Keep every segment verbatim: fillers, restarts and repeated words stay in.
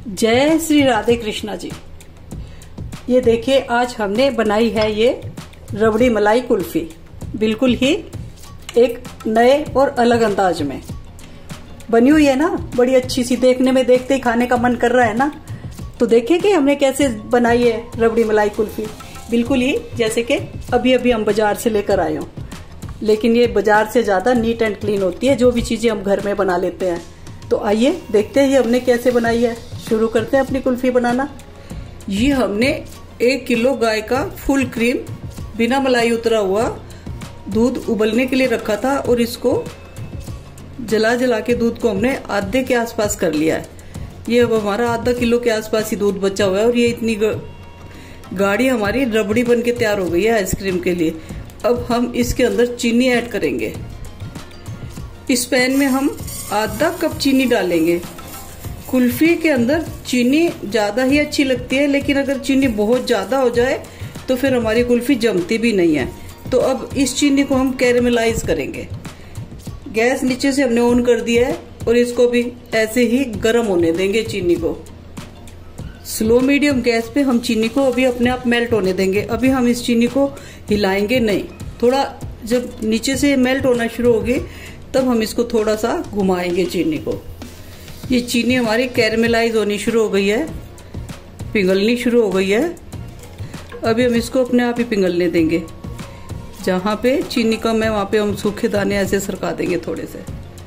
जय श्री राधे कृष्णा जी। ये देखिए आज हमने बनाई है ये रबड़ी मलाई कुल्फी, बिल्कुल ही एक नए और अलग अंदाज में बनी हुई है ना। बड़ी अच्छी सी, देखने में देखते ही खाने का मन कर रहा है ना। तो देखिए कि हमने कैसे बनाई है रबड़ी मलाई कुल्फी, बिल्कुल ही जैसे कि अभी अभी हम बाजार से लेकर आए हों। लेकिन ये बाजार से ज्यादा नीट एंड क्लीन होती है, जो भी चीजें हम घर में बना लेते हैं। तो आइए देखते हैं ये हमने कैसे बनाई है। शुरू करते हैं अपनी कुल्फी बनाना। ये हमने एक किलो गाय का फुल क्रीम बिना मलाई उतरा हुआ दूध उबलने के लिए रखा था, और इसको जला जला के दूध को हमने आधे के आसपास कर लिया है। ये अब हमारा आधा किलो के आसपास ही दूध बचा हुआ है, और ये इतनी गाढ़ी हमारी रबड़ी बन के तैयार हो गई है आइसक्रीम के लिए। अब हम इसके अंदर चीनी ऐड करेंगे। इस पैन में हम आधा कप चीनी डालेंगे। कुल्फी के अंदर चीनी ज्यादा ही अच्छी लगती है, लेकिन अगर चीनी बहुत ज्यादा हो जाए तो फिर हमारी कुल्फी जमती भी नहीं है। तो अब इस चीनी को हम कैरेमलाइज करेंगे। गैस नीचे से हमने ऑन कर दिया है, और इसको भी ऐसे ही गर्म होने देंगे चीनी को। स्लो मीडियम गैस पे हम चीनी को अभी अपने आप मेल्ट होने देंगे। अभी हम इस चीनी को हिलाएंगे नहीं। थोड़ा जब नीचे से मेल्ट होना शुरू होगी तब हम इसको थोड़ा सा घुमाएंगे चीनी को। ये चीनी हमारी कैरेमलाइज होनी शुरू हो गई है, पिघलनी शुरू हो गई है। अभी हम इसको अपने आप ही पिघलने देंगे। जहां पे चीनी कम है वहां पे हम सूखे दाने ऐसे सरका देंगे थोड़े से।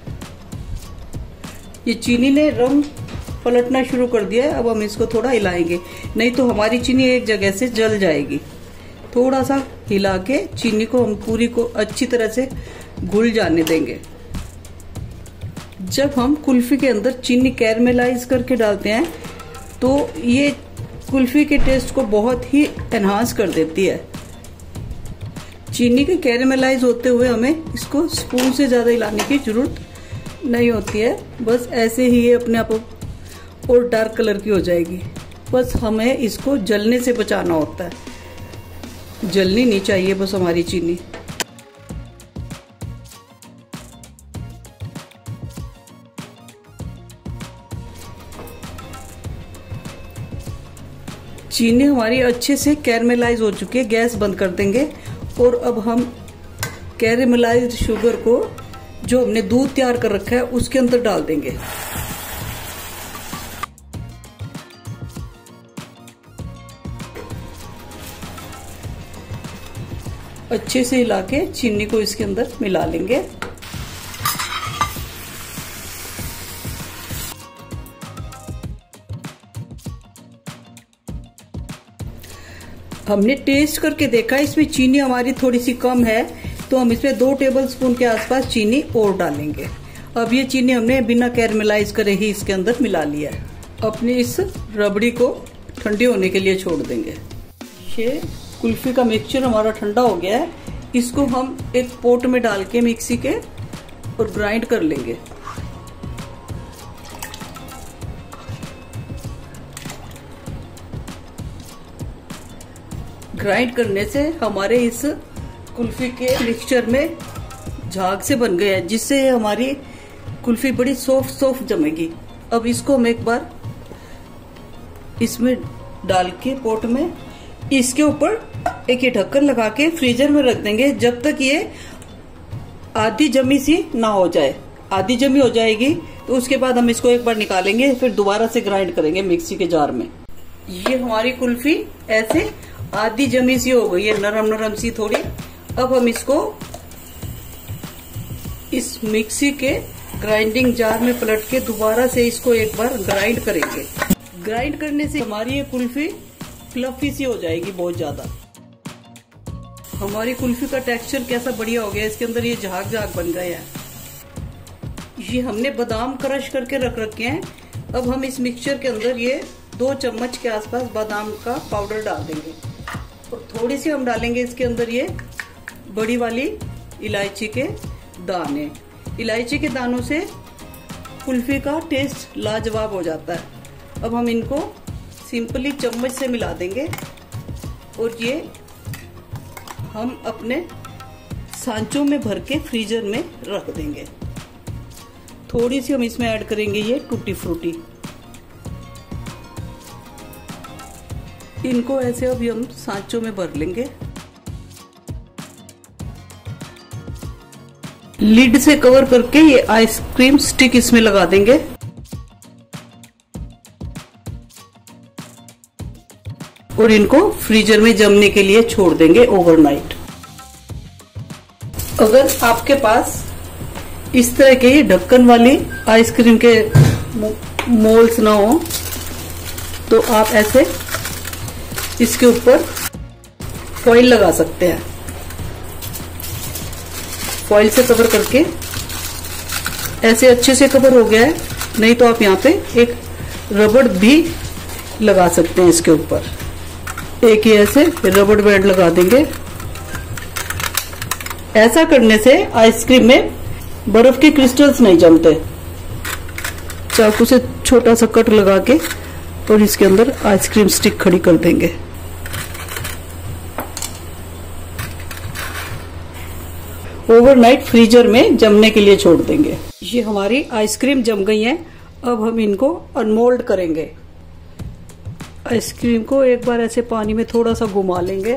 ये चीनी ने रंग पलटना शुरू कर दिया है। अब हम इसको थोड़ा हिलाएंगे, नहीं तो हमारी चीनी एक जगह से जल जाएगी। थोड़ा सा हिला के चीनी को हम पूरी को अच्छी तरह से घुल जाने देंगे। जब हम कुल्फी के अंदर चीनी कैरेमलाइज करके डालते हैं तो ये कुल्फी के टेस्ट को बहुत ही एनहांस कर देती है। चीनी के कैरेमलाइज होते हुए हमें इसको स्पून से ज्यादा हिलाने की जरूरत नहीं होती है। बस ऐसे ही ये अपने आप और डार्क कलर की हो जाएगी। बस हमें इसको जलने से बचाना होता है, जलनी नहीं चाहिए बस हमारी चीनी। चीनी हमारी अच्छे से कैरेमलाइज हो चुकी है। गैस बंद कर देंगे, और अब हम कैरेमलाइज्ड शुगर को जो हमने दूध तैयार कर रखा है उसके अंदर डाल देंगे। अच्छे से हिला के चीनी को इसके अंदर मिला लेंगे। हमने टेस्ट करके देखा, इसमें चीनी हमारी थोड़ी सी कम है, तो हम इसमें दो टेबलस्पून के आसपास चीनी और डालेंगे। अब ये चीनी हमने बिना कैरेमलाइज करे ही इसके अंदर मिला लिया है। अपनी इस रबड़ी को ठंडी होने के लिए छोड़ देंगे। ये कुल्फी का मिक्सचर हमारा ठंडा हो गया है। इसको हम एक पोट में डाल के मिक्सी के और ग्राइंड कर लेंगे। ग्राइंड करने से हमारे इस कुल्फी के मिक्सचर में झाग से बन गया है, जिससे हमारी कुल्फी बड़ी सॉफ्ट सॉफ्ट जमेगी। अब इसको हम एक बार इसमें डाल के पोट में इसके ऊपर एक ये ढक्कन लगा के फ्रीजर में रख देंगे, जब तक ये आधी जमी सी ना हो जाए। आधी जमी हो जाएगी तो उसके बाद हम इसको एक बार निकालेंगे, फिर दोबारा से ग्राइंड करेंगे मिक्सी के जार में। ये हमारी कुल्फी ऐसे आधी जमी सी हो गई है, नरम नरम सी थोड़ी। अब हम इसको इस मिक्सी के ग्राइंडिंग जार में पलट के दोबारा से इसको एक बार ग्राइंड करेंगे। ग्राइंड करने से हमारी ये कुल्फी फ्लफी सी हो जाएगी बहुत ज्यादा। हमारी कुल्फी का टेक्सचर कैसा बढ़िया हो गया, इसके अंदर ये झाग झाग बन गए हैं। ये हमने बादाम क्रश करके रख रखे हैं। अब हम इस मिक्सचर के अंदर ये दो चम्मच के आसपास बादाम का पाउडर डाल देंगे, और थोड़ी सी हम डालेंगे इसके अंदर ये बड़ी वाली इलायची के दाने। इलायची के दानों से कुल्फी का टेस्ट लाजवाब हो जाता है। अब हम इनको सिंपली चम्मच से मिला देंगे, और ये हम अपने सांचों में भर के फ्रीजर में रख देंगे। थोड़ी सी हम इसमें ऐड करेंगे ये टूटी फ्रूटी। इनको ऐसे अभी हम सांचों में भर लेंगे। लिड से कवर करके ये आइसक्रीम स्टिक इसमें लगा देंगे। और इनको फ्रीजर में जमने के लिए छोड़ देंगे ओवरनाइट। अगर आपके पास इस तरह के ढक्कन वाली आइसक्रीम के मोल्ड्स ना हो तो आप ऐसे इसके ऊपर फॉइल लगा सकते हैं। फॉइल से कवर करके ऐसे अच्छे से कवर हो गया है, नहीं तो आप यहाँ पे एक रबड़ भी लगा सकते हैं इसके ऊपर। एक ही ऐसे रबड़ बैंड लगा देंगे। ऐसा करने से आइसक्रीम में बर्फ के क्रिस्टल्स नहीं जमते। चाकू से छोटा सा कट लगा के और इसके अंदर आइसक्रीम स्टिक खड़ी कर देंगे। ओवरनाइट फ्रीजर में जमने के लिए छोड़ देंगे। ये हमारी आइसक्रीम जम गई है। अब हम इनको अनमोल्ड करेंगे। आइसक्रीम को एक बार ऐसे पानी में थोड़ा सा घुमा लेंगे।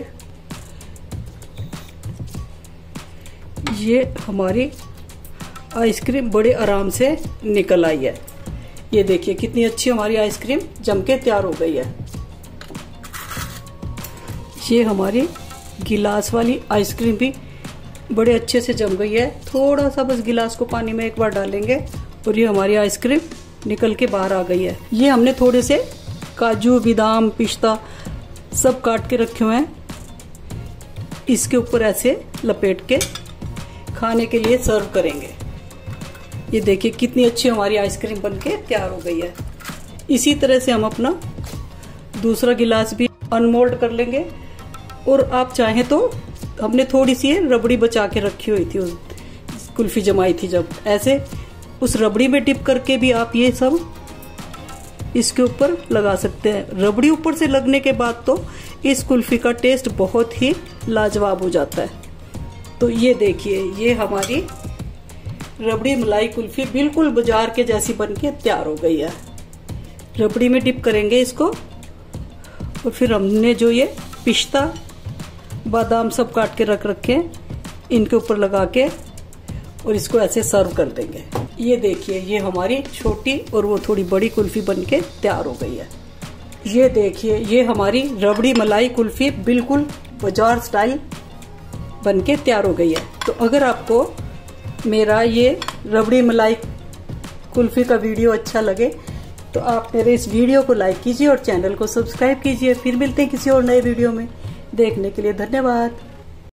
ये हमारी आइसक्रीम बड़े आराम से निकल आई है। ये देखिए कितनी अच्छी हमारी आइसक्रीम जम के तैयार हो गई है। ये हमारी गिलास वाली आइसक्रीम भी बड़े अच्छे से जम गई है। थोड़ा सा बस गिलास को पानी में एक बार डालेंगे और ये हमारी आइसक्रीम निकल के बाहर आ गई है। ये हमने थोड़े से काजू, बादाम, पिस्ता सब काट के रखे हुए हैं। इसके ऊपर ऐसे लपेट के खाने के लिए सर्व करेंगे। ये देखिए कितनी अच्छी हमारी आइसक्रीम बनके तैयार हो गई है। इसी तरह से हम अपना दूसरा गिलास भी अनमोल्ड कर लेंगे। और आप चाहें तो हमने थोड़ी सी रबड़ी बचा के रखी हुई थी, उस कुल्फी जमाई थी जब, ऐसे उस रबड़ी में डिप करके भी आप ये सब इसके ऊपर लगा सकते हैं। रबड़ी ऊपर से लगने के बाद तो इस कुल्फी का टेस्ट बहुत ही लाजवाब हो जाता है। तो ये देखिए ये हमारी रबड़ी मलाई कुल्फी बिल्कुल बाजार के जैसी बनके तैयार हो गई है। रबड़ी में डिप करेंगे इसको और फिर हमने जो ये पिस्ता, बादाम सब काट के रख रखे हैं इनके ऊपर लगा के और इसको ऐसे सर्व कर देंगे। ये देखिए ये हमारी छोटी और वो थोड़ी बड़ी कुल्फी बनके तैयार हो गई है। ये देखिए ये हमारी रबड़ी मलाई कुल्फी बिल्कुल बाजार स्टाइल बनके तैयार हो गई है। तो अगर आपको मेरा ये रबड़ी मलाई कुल्फी का वीडियो अच्छा लगे तो आप मेरे इस वीडियो को लाइक कीजिए और चैनल को सब्सक्राइब कीजिए। फिर मिलते हैं किसी और नए वीडियो में। देखने के लिए धन्यवाद।